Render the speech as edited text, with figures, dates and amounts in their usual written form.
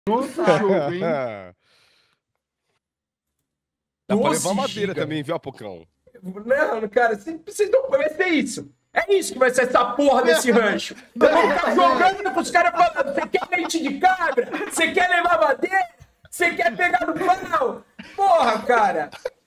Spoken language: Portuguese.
Jogo, hein? Dá pra levar madeira também, viu, Apocão? Não, cara, vocês não vai ser isso. É isso que vai ser essa porra desse rancho. Eu vou ficar jogando pros caras falando, você quer leite de cabra? Você quer levar madeira? Você quer pegar no pau? Porra, cara.